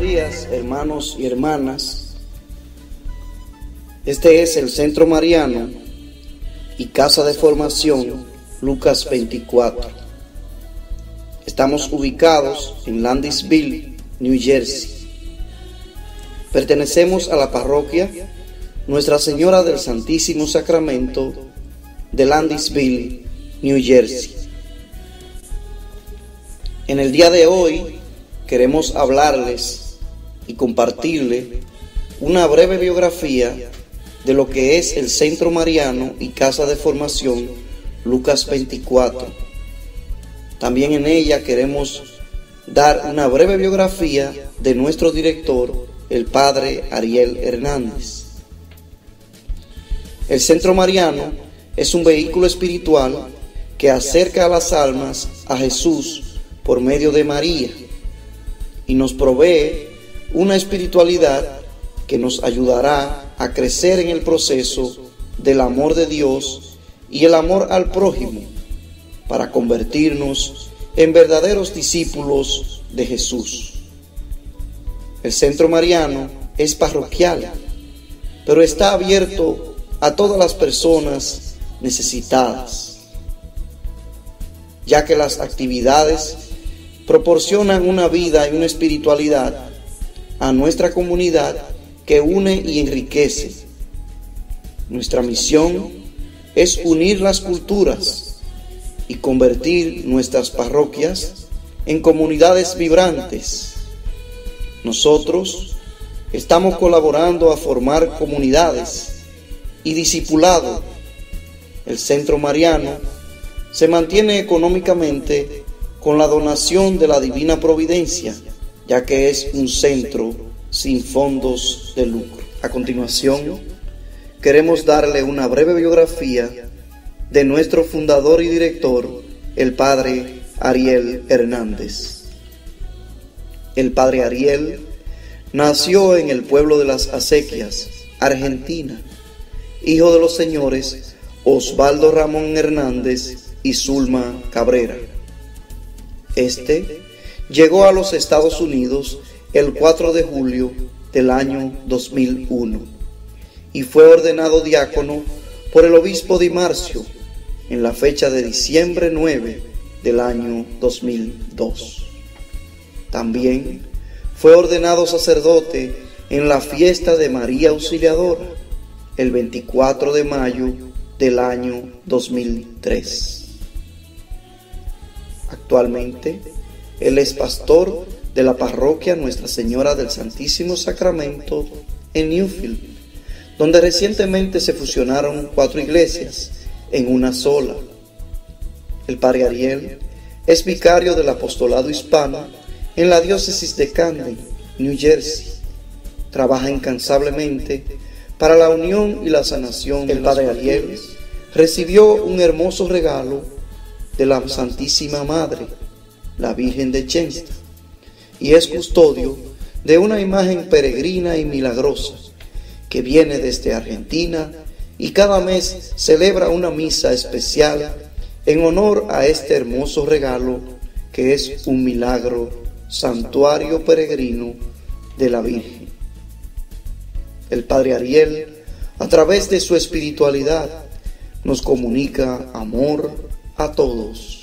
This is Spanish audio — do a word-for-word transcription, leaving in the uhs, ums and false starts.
días, hermanos y hermanas. Este es el Centro Mariano y Casa de Formación Lucas veinticuatro. Estamos ubicados en Landisville, New Jersey. Pertenecemos a la parroquia Nuestra Señora del Santísimo Sacramento de Landisville, New Jersey. En el día de hoy queremos hablarles y compartirles una breve biografía de lo que es el Centro Mariano y Casa de Formación Lucas veinticuatro. También en ella queremos dar una breve biografía de nuestro director, el Padre Ariel Hernández. El Centro Mariano es un vehículo espiritual que acerca a las almas a Jesús por medio de María y nos provee una espiritualidad que nos ayudará a crecer en el proceso del amor de Dios y el amor al prójimo para convertirnos en verdaderos discípulos de Jesús. El Centro Mariano es parroquial, pero está abierto a todas las personas necesitadas, ya que las actividades proporcionan una vida y una espiritualidad a nuestra comunidad que une y enriquece. Nuestra misión es unir las culturas y convertir nuestras parroquias en comunidades vibrantes. Nosotros estamos colaborando a formar comunidades y discipulado. El Centro Mariano se mantiene económicamente con la donación de la Divina Providencia, ya que es un centro sin fondos de lucro. A continuación, queremos darle una breve biografía de nuestro fundador y director, el Padre Ariel Hernández. El Padre Ariel nació en el pueblo de Las Acequias, Argentina, hijo de los señores Osvaldo Ramón Hernández y Zulma Cabrera. Este llegó a los Estados Unidos el cuatro de julio del año dos mil uno y fue ordenado diácono por el obispo Di Marcio en la fecha de diciembre nueve del año dos mil dos. También fue ordenado sacerdote en la fiesta de María Auxiliadora el veinticuatro de mayo del año dos mil tres. Actualmente, él es pastor de la parroquia Nuestra Señora del Santísimo Sacramento en Newfield, donde recientemente se fusionaron cuatro iglesias en una sola. El Padre Ariel es vicario del apostolado hispano en la diócesis de Camden, New Jersey. Trabaja incansablemente para la unión y la sanación. El Padre Ariel recibió un hermoso regalo de la Santísima Madre, la Virgen de Chesta, y es custodio de una imagen peregrina y milagrosa que viene desde Argentina y cada mes celebra una misa especial en honor a este hermoso regalo que es un milagro santuario peregrino de la Virgen. El Padre Ariel, a través de su espiritualidad, nos comunica amor a todos.